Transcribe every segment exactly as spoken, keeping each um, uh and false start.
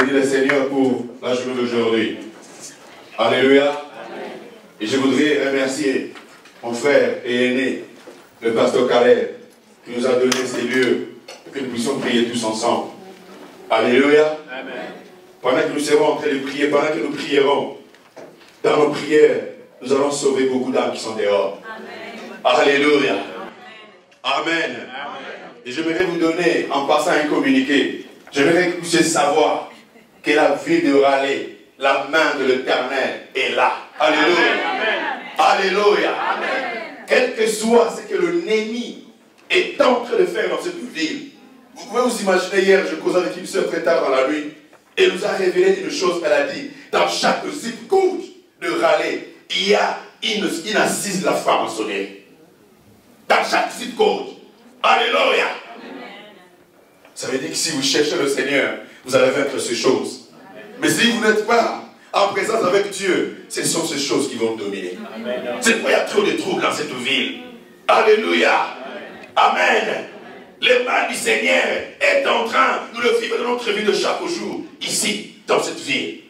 bénis le Seigneur pour la journée d'aujourd'hui. Alléluia. Amen. Et je voudrais remercier mon frère et aîné, le pasteur Caleb, qui nous a donné ces lieux pour que nous puissions prier tous ensemble. Alléluia. Amen. Pendant que nous serons en train de prier, pendant que nous prierons, dans nos prières, nous allons sauver beaucoup d'âmes qui sont dehors. Amen. Alléluia. Amen. Amen. Et j'aimerais vous donner, en passant un communiqué, j'aimerais que vous puissiez savoir que la ville de Raleigh, la main de l'Éternel est là. Alléluia. Amen. Alléluia. Amen. Quel que soit ce que l'ennemi est en train de faire dans cette ville, vous pouvez vous imaginer, hier, je causais avec une soeur très tard dans la nuit, et elle nous a révélé une chose, elle a dit, dans chaque zip code de Raleigh, il y a une, une assise de la franc-maçonnerie. Dans chaque zip code. Alléluia. Ça veut dire que si vous cherchez le Seigneur, vous allez vaincre ces choses. Mais si vous n'êtes pas en présence avec Dieu, ce sont ces choses qui vont dominer. C'est pourquoi il y a trop de troubles dans cette ville. Alléluia. Amen. Le mal du Seigneur est en train, nous le vivons dans notre vie de chaque jour, ici, dans cette ville.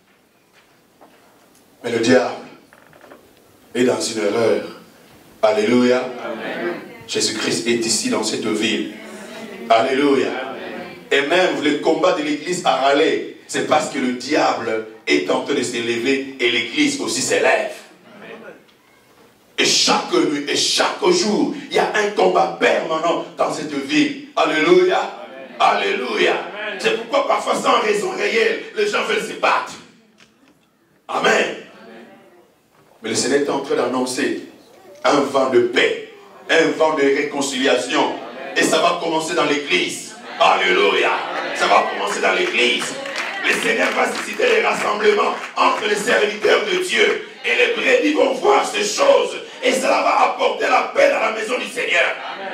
Mais le diable est dans une erreur. Alléluia. Amen. Jésus-Christ est ici dans cette ville. Alléluia. Et même le combat de l'église à Raleigh, c'est parce que le diable est en train de s'élever et l'église aussi s'élève. Et chaque nuit et chaque jour, il y a un combat permanent dans cette ville. Alléluia. Alléluia. C'est pourquoi parfois sans raison réelle, les gens veulent se battre. Amen. Mais le Seigneur est en train d'annoncer un vent de paix, un vent de réconciliation. Et ça va commencer dans l'église. Alléluia. Ça va commencer dans l'église. Le Seigneur va susciter les rassemblements entre les serviteurs de Dieu. Et les brebis vont voir ces choses. Et cela va apporter la paix dans la maison du Seigneur.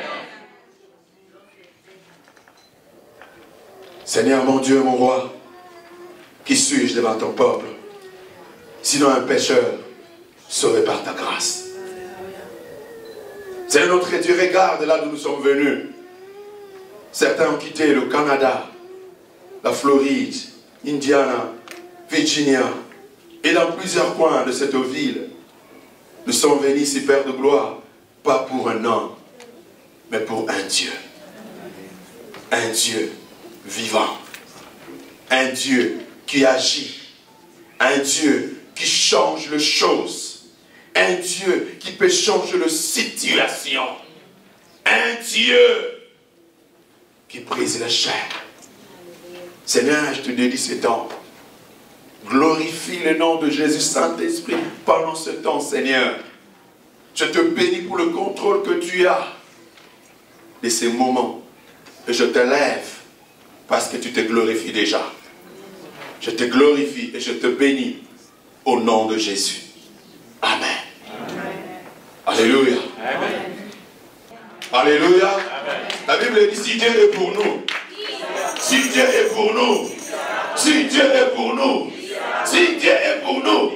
Seigneur mon Dieu, mon roi, qui suis-je devant ton peuple? Sinon un pécheur sauvé par ta grâce. C'est notre Dieu, regarde là où nous sommes venus. Certains ont quitté le Canada, la Floride, Indiana, Virginia, et dans plusieurs coins de cette ville. Nous sommes venus ici, Père de gloire, pas pour un homme, mais pour un Dieu. Un Dieu vivant. Un Dieu qui agit. Un Dieu qui change les choses. Un Dieu qui peut changer la situation. Un Dieu qui brise la chair. Seigneur, je te dédie ce temps. Glorifie le nom de Jésus, Saint-Esprit, pendant ce temps, Seigneur. Je te bénis pour le contrôle que tu as de ces moments. Et je te lève parce que tu te glorifies déjà. Je te glorifie et je te bénis au nom de Jésus. Amen. Amen. Alléluia. Amen. Alléluia. Amen. La Bible dit si Dieu est pour nous, si Dieu est pour nous, si Dieu est pour nous, si Dieu est pour nous.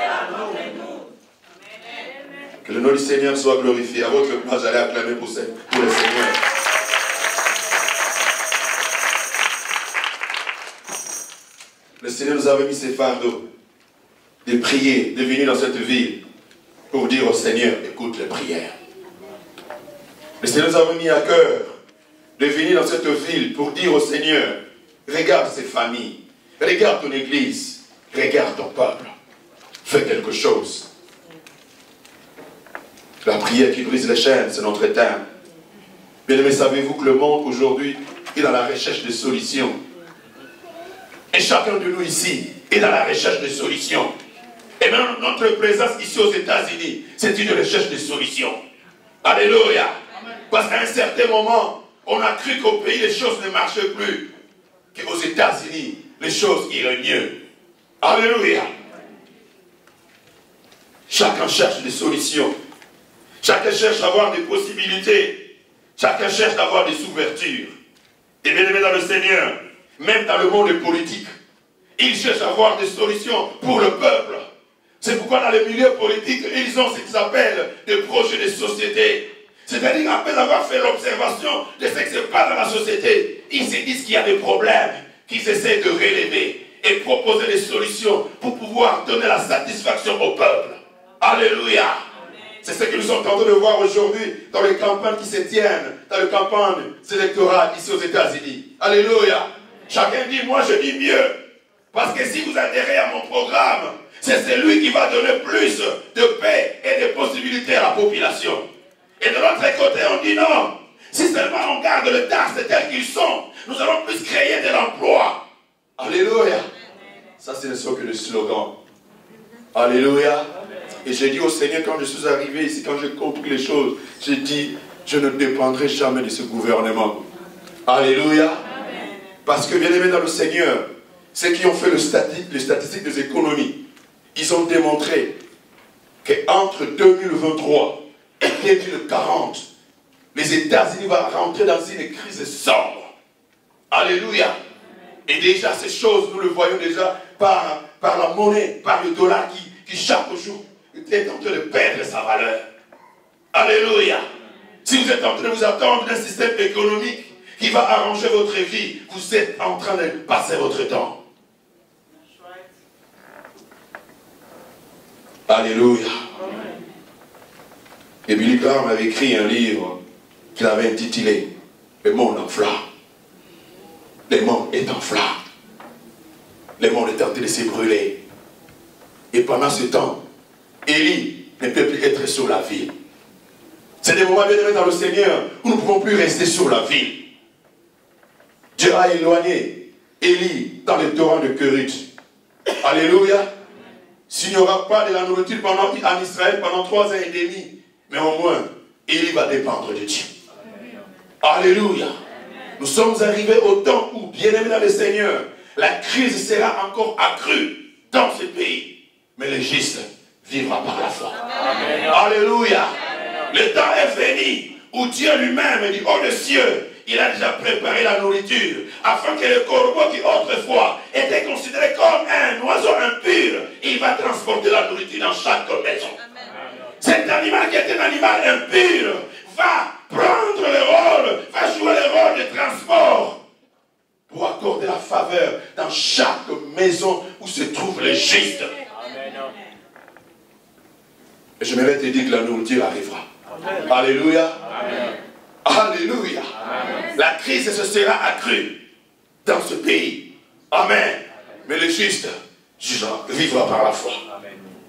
Que le nom du Seigneur soit glorifié. À votre place, allez acclamer pour, pour le Seigneur. Le Seigneur nous avait mis ses fardeaux de prier, de venir dans cette ville pour dire au Seigneur, écoute les prières. Le Seigneur nous avait mis à cœur de venir dans cette ville pour dire au Seigneur, regarde ces familles, regarde ton église, regarde ton peuple, fais quelque chose. La prière qui brise les chaînes, c'est notre thème. Bien-aimés, savez-vous que le monde aujourd'hui est dans la recherche de solutions. Et chacun de nous ici est dans la recherche de solutions. Et même notre présence ici aux États-Unis, c'est une recherche de solutions. Alléluia. Parce qu'à un certain moment, on a cru qu'au pays, les choses ne marchaient plus. Qu'aux États-Unis, les choses iraient mieux. Alléluia. Chacun cherche des solutions. Chacun cherche à avoir des possibilités. Chacun cherche à avoir des ouvertures. Et bien aimé dans le Seigneur, même dans le monde politique, ils cherchent à avoir des solutions pour le peuple. C'est pourquoi dans les milieux politiques, ils ont ce qu'ils appellent des projets de société. C'est-à-dire après avoir fait l'observation de ce qui se passe dans la société, ils se disent qu'il y a des problèmes qu'ils essaient de relever. et proposer des solutions pour pouvoir donner la satisfaction au peuple. Alléluia. C'est ce que nous sommes en train de voir aujourd'hui dans les campagnes qui se tiennent, dans les campagnes électorales ici aux États-Unis. Alléluia. Chacun dit, moi je dis mieux. Parce que si vous adhérez à mon programme, c'est celui qui va donner plus de paix et de possibilités à la population. Et de l'autre côté, on dit non. Si seulement on garde le taxe tel qu'ils sont, nous allons plus créer de l'emploi. Alléluia. Ça, ce ne sont que des slogans. Alléluia. Et j'ai dit au Seigneur, quand je suis arrivé ici, quand j'ai compris les choses, j'ai dit, je ne dépendrai jamais de ce gouvernement. Alléluia. Amen. Parce que, bien aimé dans le Seigneur, ceux qui ont fait le statistique, les statistiques des économies, ils ont démontré qu'entre deux mille vingt-trois et deux mille quarante, les États-Unis vont rentrer dans une crise sombre. Alléluia. Et déjà, ces choses, nous le voyons déjà par, par la monnaie, par le dollar qui, qui chaque jour est en train de perdre sa valeur. Alléluia. Si vous êtes en train de vous attendre d'un système économique qui va arranger votre vie, vous êtes en train de passer votre temps. Alléluia. Et Billy Graham avait écrit un livre qu'il avait intitulé « Le monde en flamme ». Le monde est en flamme. Le monde est en train de se brûler. Et pendant ce temps, Élie ne peut plus être sur la ville. C'est des moments bien aimés dans le Seigneur où nous ne pouvons plus rester sur la ville. Dieu a éloigné Élie dans les torrents de Kérit. Alléluia. S'il n'y aura pas de la nourriture pendant, en Israël pendant trois ans et demi, mais au moins, Élie va dépendre de Dieu. Alléluia. Nous sommes arrivés au temps où, bien aimés dans le Seigneur, la crise sera encore accrue dans ce pays. Mais le juste vivra par la foi. Amen. Alléluia. Amen. Le temps est venu où Dieu lui-même dit, oh le cieux, il a déjà préparé la nourriture, afin que le corbeau qui autrefois était considéré comme un oiseau impur, il va transporter la nourriture dans chaque maison. Amen. Cet animal qui est un animal impur va prendre le rôle, va jouer le rôle de transport pour accorder la faveur dans chaque maison où se trouve le juste. Amen. Et je m'aimerais te dire que la nourriture arrivera. Amen. Alléluia. Amen. Alléluia. Amen. La crise se sera accrue dans ce pays. Amen. Amen. Mais le juste vivra par la foi. Amen.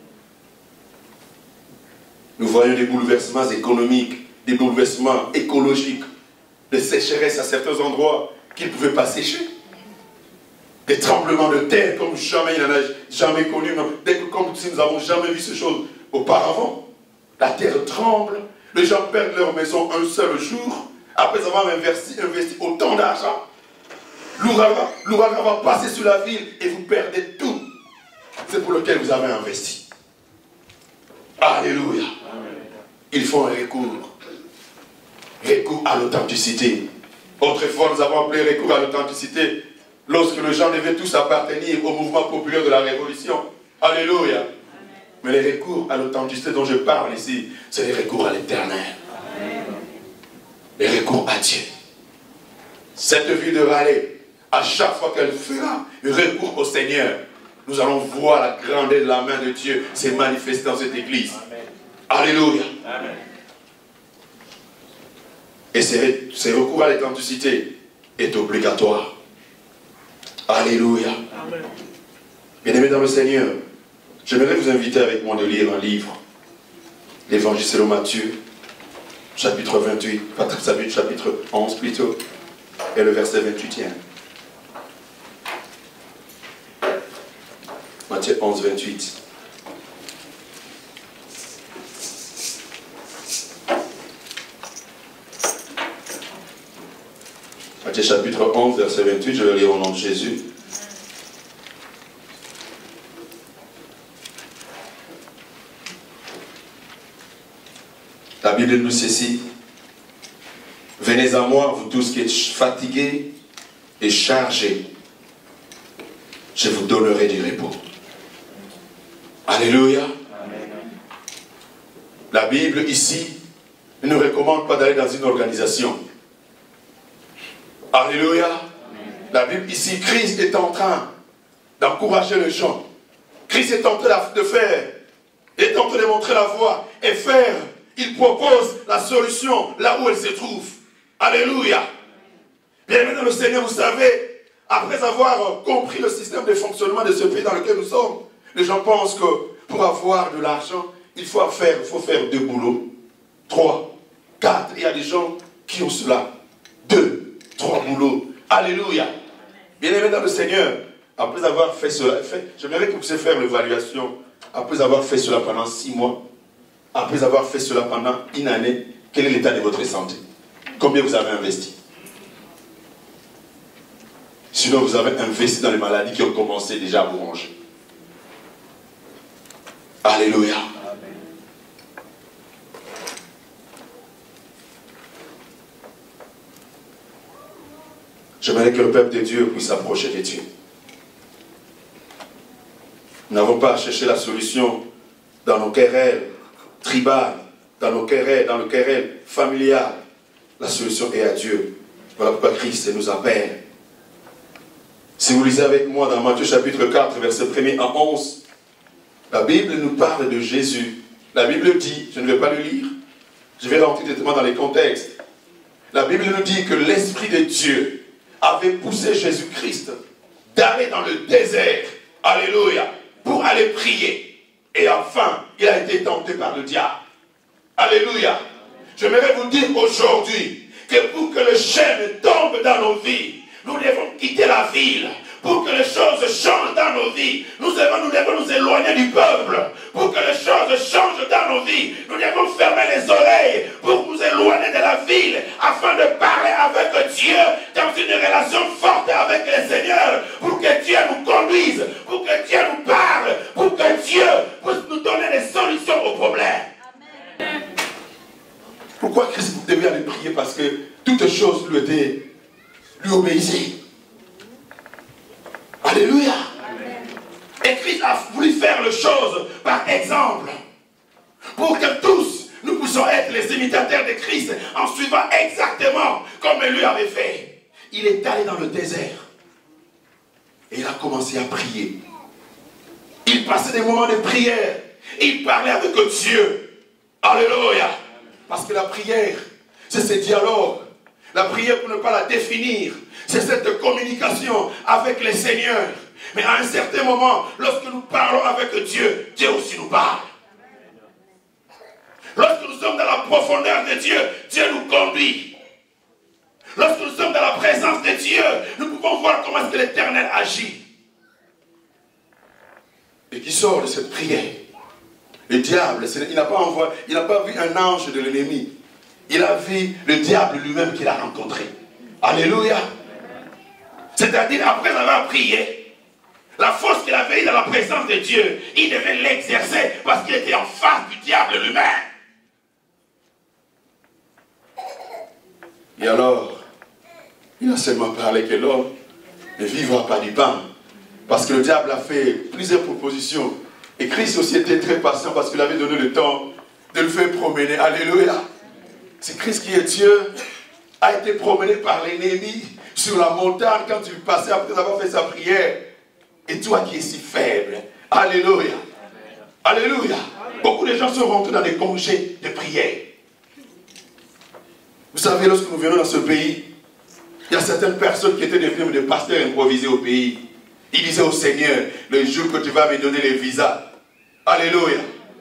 Nous voyons des bouleversements économiques, des bouleversements écologiques, des sécheresses à certains endroits qui ne pouvaient pas sécher. Des tremblements de terre comme jamais il n'en a jamais connu, comme si nous n'avons jamais vu ces choses auparavant. La terre tremble, les gens perdent leur maison un seul jour, après avoir investi, investi autant d'argent. L'ouragan va passer sur la ville et vous perdez tout. C'est pour lequel vous avez investi. Alléluia. Il faut un recours. Recours à l'authenticité. Autrefois, nous avons appelé recours à l'authenticité lorsque les gens devaient tous appartenir au mouvement populaire de la Révolution. Alléluia. Amen. Mais les recours à l'authenticité dont je parle ici, c'est les recours à l'éternel. Les recours à Dieu. Cette vie de Raleigh, à chaque fois qu'elle fera un recours au Seigneur, nous allons voir la grandeur de la main de Dieu se manifester dans cette église. Amen. Alléluia. Amen. Et ce recours à l'authenticité est obligatoire. Alléluia. Amen. Bien-aimés dans le Seigneur, j'aimerais vous inviter avec moi de lire un livre. L'évangile selon Matthieu, chapitre vingt-huit, chapitre onze plutôt, et le verset vingt-huitième. Matthieu onze, vingt-huit. Matthieu chapitre onze, verset vingt-huit, je vais lire au nom de Jésus. La Bible nous dit ceci. Venez à moi, vous tous qui êtes fatigués et chargés. Je vous donnerai du repos. Alléluia. Amen. La Bible ici ne nous recommande pas d'aller dans une organisation. Alléluia. Amen. La Bible ici, Christ est en train d'encourager les gens. Christ est en train de faire, est en train de montrer la voie et faire. Il propose la solution là où elle se trouve. Alléluia. Bien aimé dans le Seigneur, vous savez, après avoir compris le système de fonctionnement de ce pays dans lequel nous sommes, les gens pensent que pour avoir de l'argent, il faut faire, il faut faire deux boulots, trois, quatre. Il y a des gens qui ont cela. Deux, trois boulots. Alléluia. Bien aimé dans le Seigneur, après avoir fait cela, fait, j'aimerais que vous puissiez faire l'évaluation. Après avoir fait cela pendant six mois, après avoir fait cela pendant une année, quel est l'état de votre santé? Combien vous avez investi? Sinon, vous avez investi dans les maladies qui ont commencé déjà à vous ranger. Alléluia. J'aimerais que le peuple de Dieu puisse s'approcher de Dieu. Nous n'avons pas à chercher la solution dans nos querelles tribales, dans nos querelles, dans nos querelles familiales. La solution est à Dieu. Voilà pourquoi Christ nous appelle. Si vous lisez avec moi dans Matthieu chapitre quatre, verset premier à onze, la Bible nous parle de Jésus. La Bible dit, je ne vais pas le lire, je vais rentrer directement dans les contextes. La Bible nous dit que l'Esprit de Dieu avait poussé Jésus-Christ d'aller dans le désert, alléluia, pour aller prier. Et enfin, il a été tenté par le diable. Alléluia. J'aimerais vous dire aujourd'hui que pour que le chêne tombe dans nos vies, nous devons quitter la ville. Pour que les choses changent dans nos vies, nous devons, nous devons nous éloigner du peuple. Pour que les choses changent dans nos vies, nous devons fermer les oreilles pour nous éloigner de la ville afin de parler avec Dieu dans une relation forte avec le Seigneur. Pour que Dieu nous conduise, pour que Dieu nous parle, pour que Dieu puisse nous donner des solutions aux problèmes. Amen. Pourquoi Christ devait aller prier? Parce que toutes choses lui étaient, lui obéissaient. Alléluia. Amen. Et Christ a voulu faire les choses par exemple. Pour que tous, nous puissions être les imitateurs de Christ en suivant exactement comme lui avait fait. Il est allé dans le désert. Et il a commencé à prier. Il passait des moments de prière. Il parlait avec Dieu. Alléluia. Parce que la prière, c'est ce dialogue. La prière, pour ne pas la définir, c'est cette communication avec le Seigneur. Mais à un certain moment, lorsque nous parlons avec Dieu, Dieu aussi nous parle. Lorsque nous sommes dans la profondeur de Dieu, Dieu nous conduit. Lorsque nous sommes dans la présence de Dieu, nous pouvons voir comment est-ce que l'Éternel agit. Et qui sort de cette prière. Le diable, il n'a pas envoyé, il n'a pas vu un ange de l'ennemi. Il a vu le diable lui-même qu'il a rencontré. Alléluia. C'est-à-dire, après avoir prié, la force qu'il avait eue dans la présence de Dieu, il devait l'exercer parce qu'il était en face du diable lui-même. Et alors, il a seulement parlé que l'homme ne vivra pas du pain. Parce que le diable a fait plusieurs propositions. Et Christ aussi était très patient parce qu'il avait donné le temps de le faire promener. Alléluia. C'est Christ qui est Dieu, a été promené par l'ennemi sur la montagne quand il passait après avoir fait sa prière. Et toi qui es si faible, alléluia, alléluia. Beaucoup de gens sont rentrés dans des congés de prière. Vous savez, lorsque nous venons dans ce pays, il y a certaines personnes qui étaient devenues des pasteurs improvisés au pays. Ils disaient au Seigneur, le jour que tu vas me donner les visas, alléluia.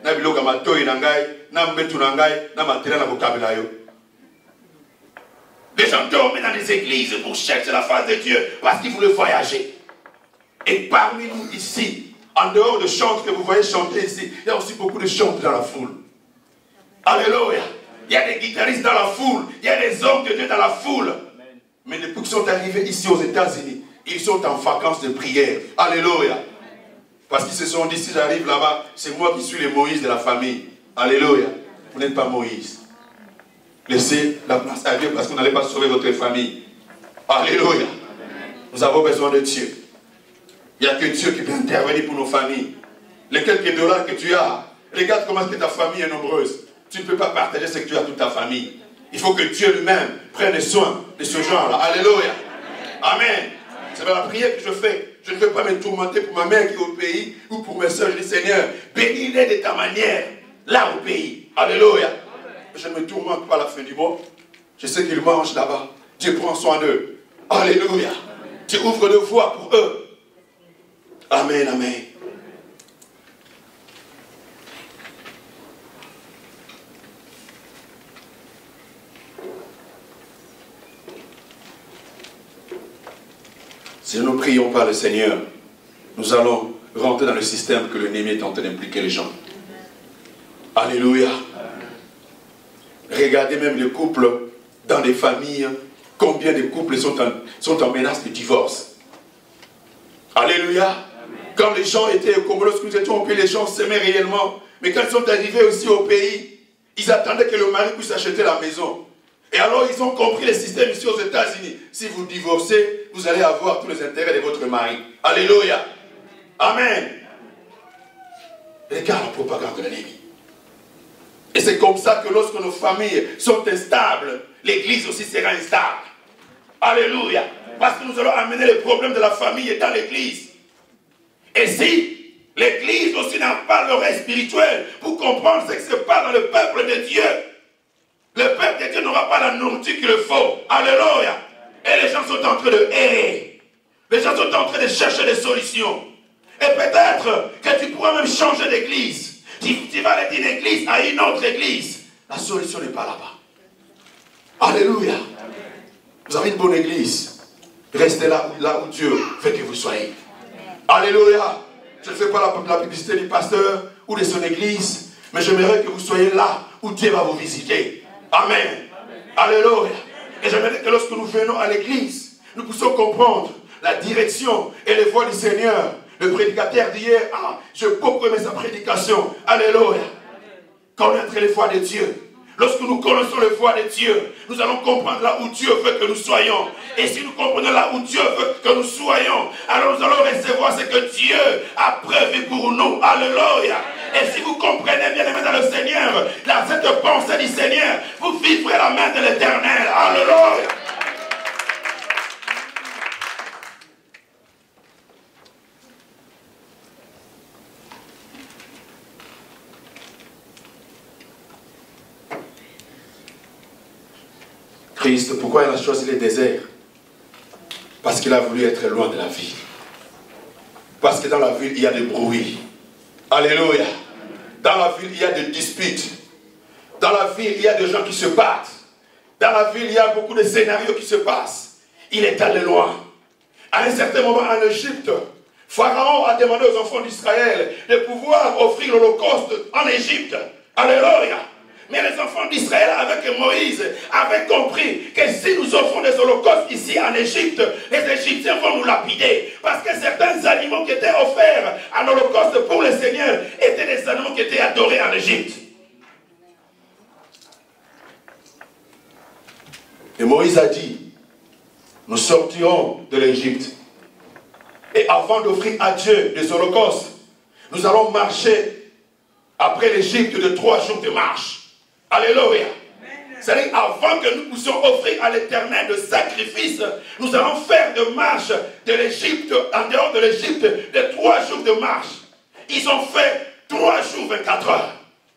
Les gens dorment dans les églises pour chercher la face de Dieu parce qu'ils voulaient voyager. Et parmi nous ici, en dehors de chants que vous voyez chanter ici, il y a aussi beaucoup de chants dans la foule. Alléluia. Il y a des guitaristes dans la foule, il y a des hommes de Dieu dans la foule. Mais depuis qu'ils sont arrivés ici aux États-Unis, ils sont en vacances de prière. Alléluia. Parce qu'ils se sont dit, si j'arrive là-bas, c'est moi qui suis le Moïse de la famille. Alléluia. Vous n'êtes pas Moïse. Laissez la place à Dieu parce que vous n'allez pas sauver votre famille. Alléluia. Nous avons besoin de Dieu. Il n'y a que Dieu qui peut intervenir pour nos familles. Les quelques dollars que tu as, regarde comment est-ce que ta famille est nombreuse. Tu ne peux pas partager ce que tu as à toute ta famille. Il faut que Dieu lui-même prenne soin de ce genre-là. Alléluia. Amen. C'est la prière que je fais. Je ne veux pas me tourmenter pour ma mère qui est au pays ou pour mes soeurs. Je dis, Seigneur, bénis-les de ta manière, là au pays. Alléluia. Je ne me tourmente pas à la fin du mois. Je sais qu'ils mangent là-bas. Dieu prend soin d'eux. Alléluia. Dieu ouvre de voies pour eux. Amen, amen. Si nous ne prions pas le Seigneur, nous allons rentrer dans le système que l'ennemi est en train d'impliquer les gens. Alléluia. Regardez même les couples dans les familles. Combien de couples sont en, sont en menace de divorce. Alléluia. Amen. Quand les gens étaient, comme lorsque nous étions au pays, les gens s'aimaient réellement. Mais quand ils sont arrivés aussi au pays, ils attendaient que le mari puisse acheter la maison. Et alors ils ont compris le système ici aux États-Unis. Si vous divorcez, vous allez avoir tous les intérêts de votre mari. Alléluia. Amen. Regarde la propagande de l'ennemi. Et c'est comme ça que lorsque nos familles sont instables, l'église aussi sera instable. Alléluia. Parce que nous allons amener les problèmes de la famille dans l'église. Et si l'église aussi n'a pas l'oreille spirituelle pour comprendre ce qui se passe dans le peuple de Dieu, le peuple de Dieu n'aura pas la nourriture qu'il faut. Alléluia. Et les gens sont en train de errer. Les gens sont en train de chercher des solutions. Et peut-être que tu pourras même changer d'église. Tu, tu vas aller d'une église à une autre église. La solution n'est pas là-bas. Alléluia. Vous avez une bonne église. Restez là où, là où Dieu veut que vous soyez. Alléluia. Je ne fais pas la, la publicité du pasteur ou de son église, mais j'aimerais que vous soyez là où Dieu va vous visiter. Amen. Amen. Alléluia. Et j'aimerais que lorsque nous venons à l'église, nous puissions comprendre la direction et les voies du Seigneur. Le prédicateur d'hier, ah, j'ai beaucoup aimé sa prédication. Alléluia. Connaître les voies de Dieu. Lorsque nous connaissons les voies de Dieu, nous allons comprendre là où Dieu veut que nous soyons. Et si nous comprenons là où Dieu veut que nous soyons, alors nous allons recevoir ce que Dieu a prévu pour nous. Alléluia. Et si vous comprenez bien aimé dans le Seigneur, là, cette pensée du Seigneur, vous vivrez la main de l'Éternel. Alléluia. Christ, pourquoi il a choisi les déserts? Parce qu'il a voulu être loin de la ville. Parce que dans la ville, il y a des bruits. Alléluia. Dans la ville, il y a des disputes. Dans la ville, il y a des gens qui se battent. Dans la ville, il y a beaucoup de scénarios qui se passent. Il est allé loin. À un certain moment en Égypte, Pharaon a demandé aux enfants d'Israël de pouvoir offrir l'Holocauste en Égypte. Alléluia. Mais les enfants d'Israël, avec Moïse, avaient compris que si nous offrons des holocaustes ici en Égypte, les Égyptiens vont nous lapider. Parce que certains animaux qui étaient offerts en holocauste pour le Seigneur étaient des animaux qui étaient adorés en Égypte. Et Moïse a dit, nous sortirons de l'Égypte. Et avant d'offrir à Dieu des holocaustes, nous allons marcher après l'Égypte de trois jours de marche. Alléluia. C'est-à-dire, avant que nous puissions offrir à l'Éternel de sacrifices, nous allons faire de marche de l'Égypte, en dehors de l'Égypte, de trois jours de marche. Ils ont fait trois jours, vingt-quatre heures.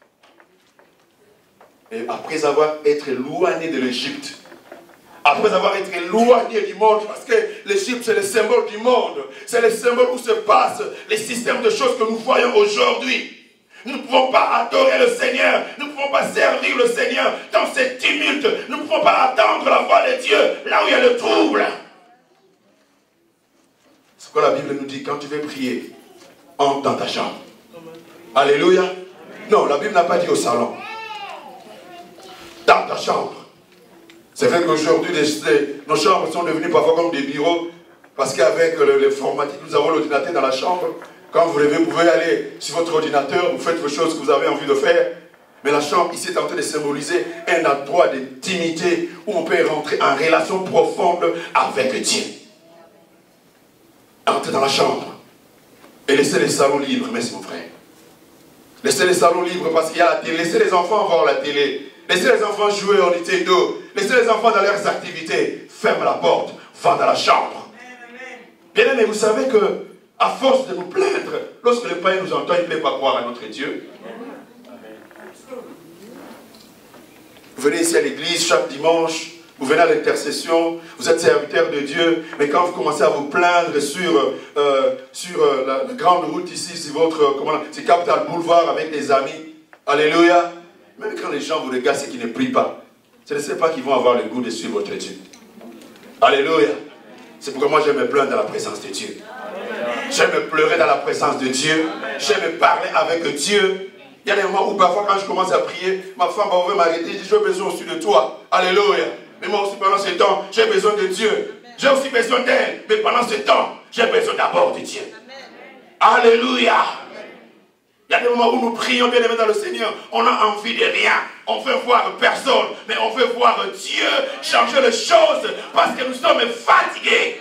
Et après avoir été éloignés de l'Égypte, après avoir été éloignés du monde, parce que l'Égypte c'est le symbole du monde, c'est le symbole où se passent les systèmes de choses que nous voyons aujourd'hui. Nous ne pouvons pas adorer le Seigneur. Nous ne pouvons pas servir le Seigneur dans ces tumultes. Nous ne pouvons pas attendre la voix de Dieu là où il y a le trouble. C'est quoi la Bible nous dit? Quand tu veux prier, entre dans ta chambre. Alléluia. Non, la Bible n'a pas dit au salon. Dans ta chambre. C'est vrai qu'aujourd'hui, nos chambres sont devenues parfois comme des bureaux. Parce qu'avec l'informatique, nous avons l'ordinateur dans la chambre. Quand vous rêvez, vous pouvez aller sur votre ordinateur, vous faites vos choses que vous avez envie de faire. Mais la chambre ici est en train de symboliser un endroit d'intimité où on peut rentrer en relation profonde avec Dieu. Entrez dans la chambre et laissez les salons libres, merci mon frère. Laissez les salons libres parce qu'il y a la télé. Laissez les enfants voir la télé. Laissez les enfants jouer au Nintendo. Laissez les enfants dans leurs activités. Ferme la porte, va dans la chambre. Bien aimé, vous savez que, à force de nous plaindre, lorsque le païen nous entend, il ne peut pas croire à notre Dieu. Vous venez ici à l'église chaque dimanche, vous venez à l'intercession, vous êtes serviteur de Dieu, mais quand vous commencez à vous plaindre sur, euh, sur euh, la, la grande route ici, c'est votre, euh, comment c'est Capital Boulevard avec des amis, alléluia, même quand les gens vous regardent, c'est qu'ils ne prient pas. Je ne sais pas qu'ils vont avoir le goût de suivre votre Dieu. Alléluia. C'est pourquoi moi j'aime me plaindre dans la présence de Dieu. J'aime me pleurer dans la présence de Dieu. J'aime me parler avec Dieu. Il y a des moments où parfois quand je commence à prier, ma femme va m'arrêter, je dis j'ai besoin aussi de toi. Alléluia. Mais moi aussi pendant ce temps, j'ai besoin de Dieu. J'ai aussi besoin d'elle. Mais pendant ce temps, j'ai besoin d'abord de Dieu. Alléluia. Il y a des moments où nous prions bien aimés dans le Seigneur. On a envie de rien. On veut voir personne. Mais on veut voir Dieu changer les choses parce que nous sommes fatigués.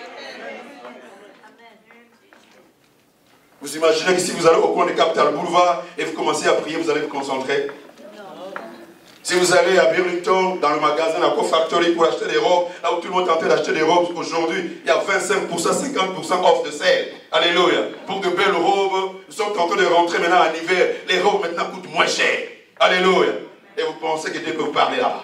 Vous imaginez que si vous allez au coin de Capital Boulevard et vous commencez à prier, vous allez vous concentrer? Si vous allez à Burlington, dans le magasin, à Co Factory pour acheter des robes, là où tout le monde est en train d'acheter des robes, aujourd'hui, il y a vingt-cinq pour cent, cinquante pour cent off de sale. Alléluia. Pour de belles robes, nous sommes en train de rentrer maintenant en hiver. Les robes maintenant coûtent moins cher. Alléluia. Et vous pensez que Dieu peut vous parler là-bas?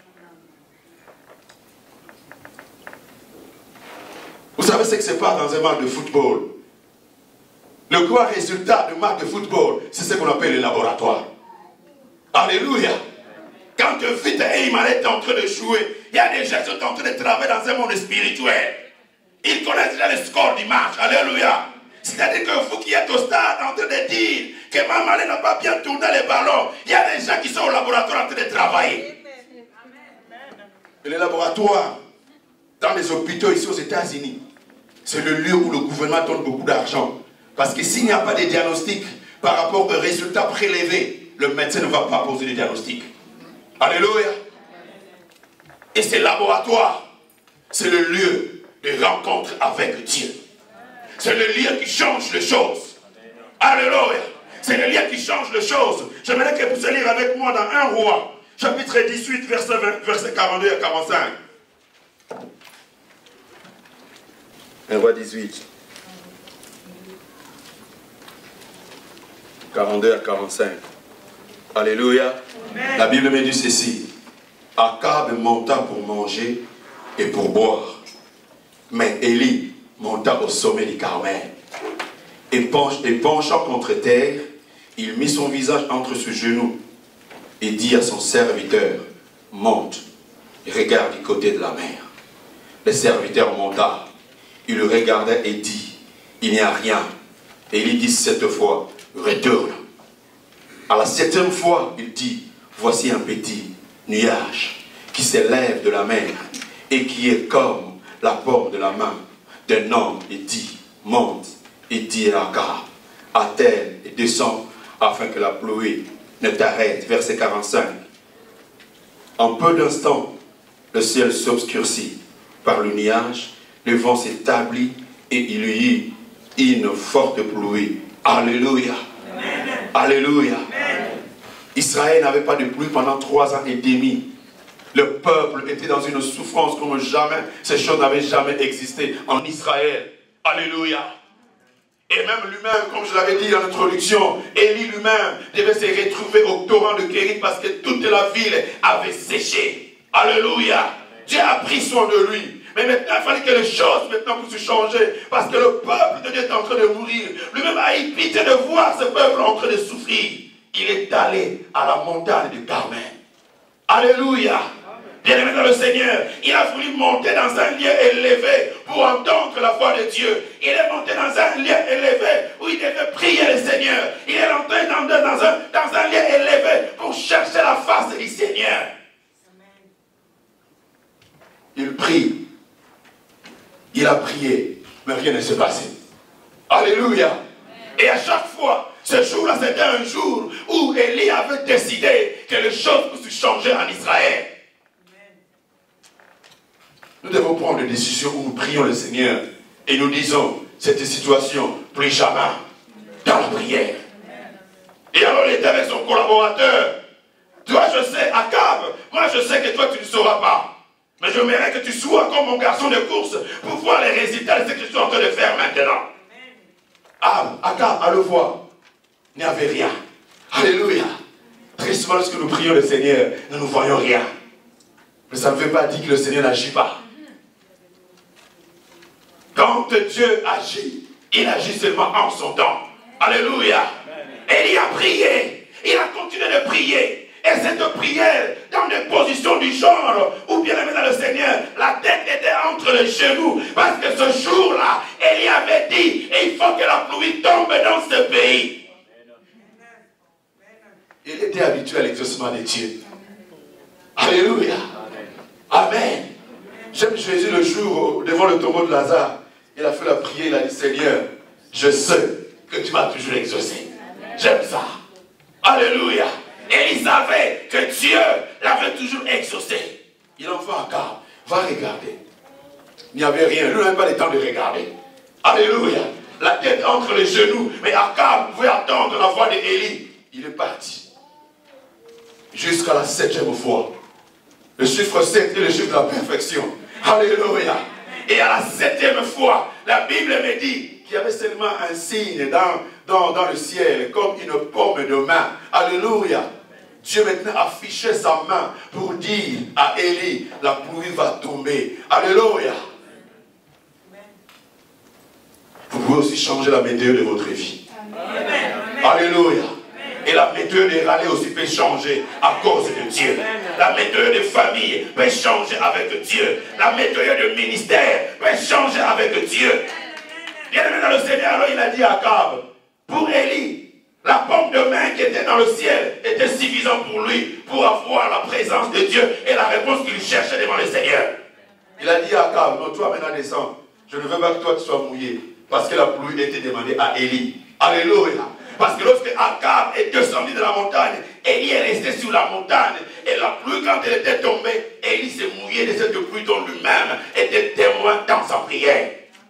Vous savez ce que c'est pas dans un match de football? Le grand résultat du match de football, c'est ce qu'on appelle le laboratoire. Alléluia. Quand Vite et Iman est en train de jouer, il y a des gens qui sont en train de travailler dans un monde spirituel. Ils connaissent déjà le score du match. Alléluia. C'est-à-dire que vous qui êtes au stade en train de dire que Mamalé n'a pas bien tourné les ballons, il y a des gens qui sont au laboratoire en train de travailler. Et les laboratoires, dans les hôpitaux ici aux États-Unis, c'est le lieu où le gouvernement donne beaucoup d'argent. Parce que s'il n'y a pas de diagnostic par rapport aux résultats prélevés, le médecin ne va pas poser de diagnostic. Alléluia. Et ces laboratoires, c'est le lieu de rencontre avec Dieu. C'est le lieu qui change les choses. Alléluia. C'est le lieu qui change les choses. J'aimerais que vous alliez avec moi dans un roi, chapitre dix-huit, verset, vingt, verset quarante-deux à quarante-cinq. un roi dix-huit. quarante-deux à quarante-cinq. Alléluia. Amen. La Bible me dit ceci. Akab monta pour manger et pour boire. Mais Élie monta au sommet du Carmel. Et, penche, et penchant contre terre, il mit son visage entre ses genoux et dit à son serviteur, monte et regarde du côté de la mer. Le serviteur monta. Il le regardait et dit, il n'y a rien. Et Élie dit cette fois, retourne. À la septième fois, il dit, voici un petit nuage qui s'élève de la mer et qui est comme la paume de la main d'un homme et dit, monte et dit à Akab, attelle et descends afin que la pluie ne t'arrête. Verset quarante-cinq. En peu d'instants, le ciel s'obscurcit par le nuage, le vent s'établit et il y eut une forte pluie. Alléluia. Amen. Alléluia. Amen. Israël n'avait pas de pluie pendant trois ans et demi. Le peuple était dans une souffrance comme jamais. Ces choses n'avaient jamais existé en Israël. Alléluia. Et même lui-même, comme je l'avais dit dans l'introduction, Élie lui-même devait se retrouver au torrent de Kérit parce que toute la ville avait séché. Alléluia. Dieu a pris soin de lui. Mais maintenant, il fallait que les choses maintenant puissent changer. Parce que le peuple de Dieu est en train de mourir. Lui-même a eu pitié de voir ce peuple en train de souffrir. Il est allé à la montagne de Carmel. Alléluia. Bien-aimé dans le Seigneur, il a voulu monter dans un lieu élevé pour entendre la voix de Dieu. Il est monté dans un lieu élevé où il devait prier le Seigneur. Il est entré dans, dans, un, dans un lieu élevé pour chercher la face du Seigneur. Il prie. Il a prié, mais rien ne s'est passé. Alléluia. Et à chaque fois, ce jour-là, c'était un jour où Élie avait décidé que les choses puissent changer en Israël. Nous devons prendre des décisions où nous prions le Seigneur et nous disons, cette situation, plus jamais, dans la prière. Et alors il était avec son collaborateur. Toi, je sais, Akab, moi je sais que toi tu ne sauras pas. Mais j'aimerais que tu sois comme mon garçon de course pour voir les résultats de ce que je suis en train de faire maintenant. Ah, Akab, à le voir, il n'y avait rien. Alléluia. Très souvent, lorsque nous prions le Seigneur, nous ne voyons rien. Mais ça ne veut pas dire que le Seigneur n'agit pas. Quand Dieu agit, il agit seulement en son temps. Alléluia. Et il a prié. Il a continué de prier. Et cette prière, dans des positions du genre, où bien aimé dans le Seigneur, la tête était entre les genoux. Parce que ce jour-là, Élie avait dit, il faut que la pluie tombe dans ce pays. Il était habitué à l'exaucement de Dieu. Alléluia. Amen. J'aime Jésus le jour devant le tombeau de Lazare. Il a fait la prière, il a dit, Seigneur, je sais que tu m'as toujours exaucé. J'aime ça. Alléluia. Et il savait que Dieu l'avait toujours exaucé. Il en fait encore. Va regarder. Il n'y avait rien. Lui n'a même pas le temps de regarder. Alléluia. La tête entre les genoux. Mais Akab pouvait attendre la voix d'Élie. Il est parti. Jusqu'à la septième fois. Le chiffre sept est le chiffre de la perfection. Alléluia. Et à la septième fois, la Bible me dit qu'il y avait seulement un signe dans, dans, dans le ciel, comme une paume de main. Alléluia. Dieu maintenant affichait sa main pour dire à Élie, la pluie va tomber. Alléluia. Vous pouvez aussi changer la météo de votre vie. Amen. Alléluia. Et la météo des râlés aussi peut changer à cause de Dieu. La météo de famille peut changer avec Dieu. La météo de ministère peut changer avec Dieu. Bien aimé dans le Seigneur, alors il a dit à Akab, pour Élie, la paume de main qui était dans le ciel était suffisante pour lui, pour avoir la présence de Dieu et la réponse qu'il cherchait devant le Seigneur. Il a dit à Akab, non, toi maintenant descends. Je ne veux pas que toi tu sois mouillé, parce que la pluie était demandée à Élie. Alléluia. Parce que lorsque Akab est descendu de la montagne, Élie est resté sur la montagne. Et la pluie, quand elle était tombée, Élie s'est mouillé de cette pluie dont lui-même était témoin dans sa prière.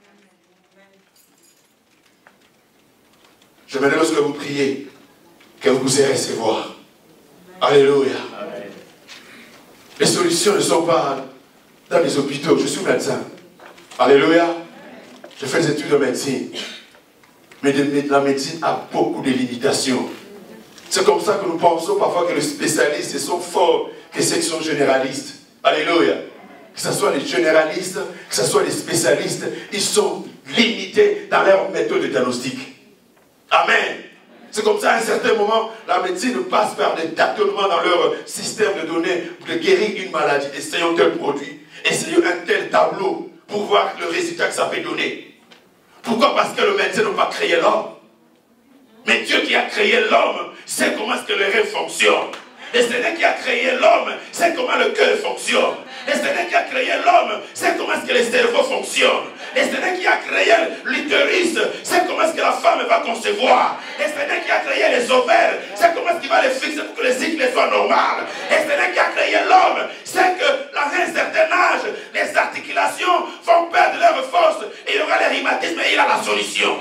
Je me dis lorsque vous priez, que vous puissiez recevoir. Alléluia. Amen. Les solutions ne sont pas dans les hôpitaux. Je suis médecin. Alléluia. Je fais des études de médecine. Mais la médecine a beaucoup de limitations. C'est comme ça que nous pensons parfois que les spécialistes sont forts que ceux qui sont généralistes. Alléluia. Que ce soit les généralistes, que ce soit les spécialistes, ils sont limités dans leur méthode de diagnostic. Amen. C'est comme ça, à un certain moment, la médecine passe par des tâtonnements dans leur système de données de guérir une maladie. Essayons tel produit, essayons un tel tableau pour voir le résultat que ça peut donner. Pourquoi? Parce que le médecin n'a pas créé l'homme. Mais Dieu qui a créé l'homme sait comment est-ce que le rêve fonctionne. Et c'est lui qui a créé l'homme, sait comment le cœur fonctionne. Et c'est lui qui a créé l'homme, sait comment est-ce que le cerveau fonctionne. Et c'est lui qui a créé l'utérus, sait comment est-ce que la femme va concevoir. Et c'est lui qui a créé les ovaires, sait comment est-ce qu'il va les fixer pour que le cycle soit normal. Et c'est lui qui a créé l'homme, sait que à un certain âge, les articulations vont perdre leur force et il y aura les rhumatismes et il a la solution.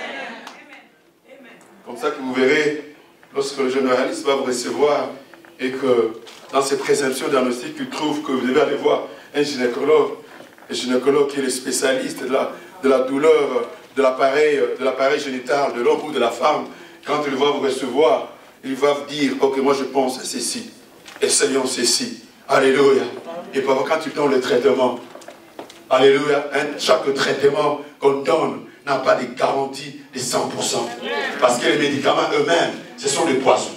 Comme ça que vous verrez, lorsque le généraliste va vous recevoir et que dans ses présomptions diagnostiques, il trouve que vous devez aller voir un gynécologue, un gynécologue qui est le spécialiste de la, de la douleur de l'appareil de l'appareil génital de l'homme ou de la femme. Quand il va vous recevoir, il va vous dire, ok, moi je pense à ceci, essayons ceci. Alléluia. Et parfois quand tu donnes le traitement, alléluia, hein, chaque traitement qu'on donne n'a pas de garantie de cent pour cent. Parce que les médicaments eux-mêmes, ce sont des poisons.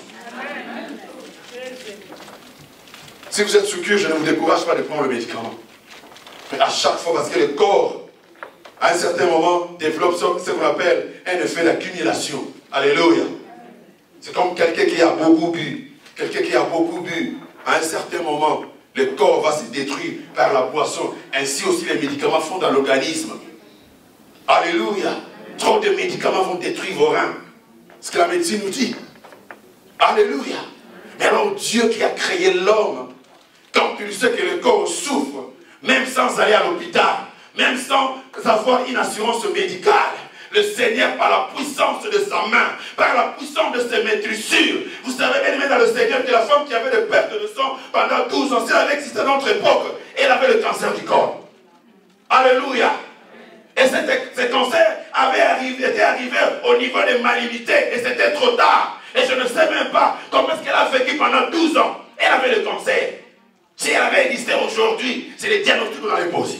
Si vous êtes sous cure, je ne vous décourage pas de prendre le médicament. Mais à chaque fois, parce que le corps, à un certain moment, développe ce qu'on appelle un effet d'accumulation. Alléluia. C'est comme quelqu'un qui a beaucoup bu. Quelqu'un qui a beaucoup bu, à un certain moment, le corps va se détruire par la boisson. Ainsi aussi, les médicaments font dans l'organisme. Alléluia. Trop de médicaments vont détruire vos reins. Ce que la médecine nous dit. Alléluia. Mais alors Dieu qui a créé l'homme, quand il sait que le corps souffre, même sans aller à l'hôpital, même sans avoir une assurance médicale, le Seigneur, par la puissance de sa main, par la puissance de ses maîtrissures, vous savez bien aimé dans le Seigneur que la femme qui avait des pertes de sang pendant douze ans, si elle avait existé dans notre époque, elle elle avait le cancer du corps. Alléluia. Et ce cancer avait arrivé, était arrivé au niveau des malignité et c'était trop tard. Et je ne sais même pas comment est-ce qu'elle a vécu pendant douze ans. Elle avait le cancer. Si elle avait existé aujourd'hui, c'est les diagnostics qu'on avait posés.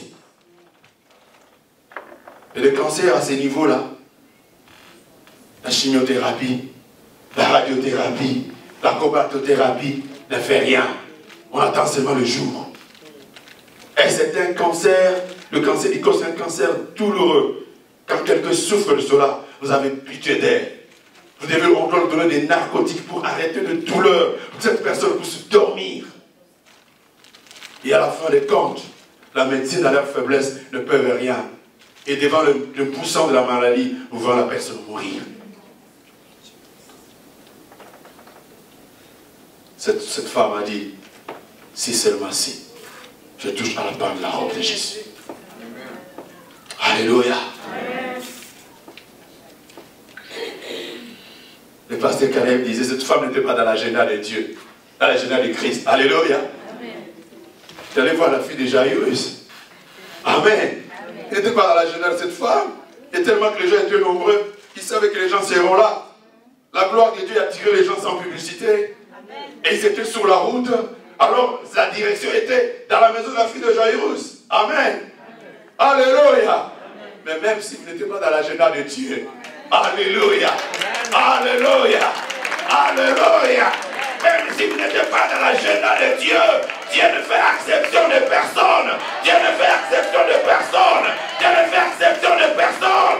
Et le cancer à ces niveaux-là, la chimiothérapie, la radiothérapie, la cobaltothérapie ne fait rien. On attend seulement le jour. Et c'est un cancer, le cancer, c'est un cancer douloureux. Quand quelqu'un souffre de cela, vous avez pitié d'elle. Vous devez, on doit lui donner des narcotiques pour arrêter de douleur, pour cette personne puisse dormir. Et à la fin des comptes, la médecine à leur faiblesse ne peut rien. Et devant le, le poussant de la maladie, vous voyez la personne mourir. Cette, cette femme a dit, si seulement si, je touche à la barre de la robe de Jésus. Alléluia. Le pasteur Caleb disait, cette femme n'était pas dans l'agenda de Dieu, dans l'agenda de Christ. Alléluia. Tu allais voir la fille de Jairus. Amen. Elle n'était pas dans l'agenda de cette femme. Et tellement que les gens étaient nombreux, ils savaient que les gens seront là. La gloire de Dieu a tiré les gens sans publicité. Et ils étaient sur la route. Alors la direction était dans la maison de la fille de Jairus. Amen. Alléluia. Mais même si vous n'étiez pas dans l'agenda de Dieu, alléluia. Alléluia. Alléluia. Même si vous n'êtes pas dans l'agenda de Dieu, Dieu ne fait exception de personne. Dieu ne fait exception de personne. Dieu ne fait exception de personne.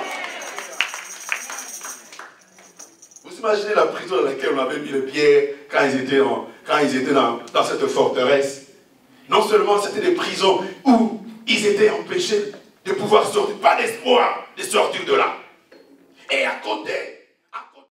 Vous imaginez la prison dans laquelle on avait mis le pied quand ils étaient, en, quand ils étaient dans, dans cette forteresse. Non seulement c'était des prisons où ils étaient empêchés de pouvoir sortir, pas d'espoir de sortir de là.